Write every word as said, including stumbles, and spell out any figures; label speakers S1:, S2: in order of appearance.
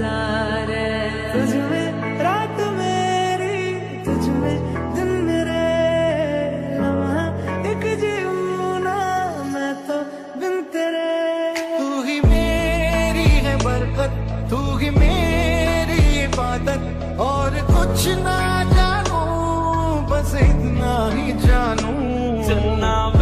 S1: सारे, तुझ में रात मेरी, तुझ में दिन मेरे, लम्हा एक जीऊं ना मैं तो बिन तेरे।
S2: तू ही मेरी है बरकत, तू ही मेरी इबादत, और कुछ ना जानू बस इतना ही जानू।
S3: चलना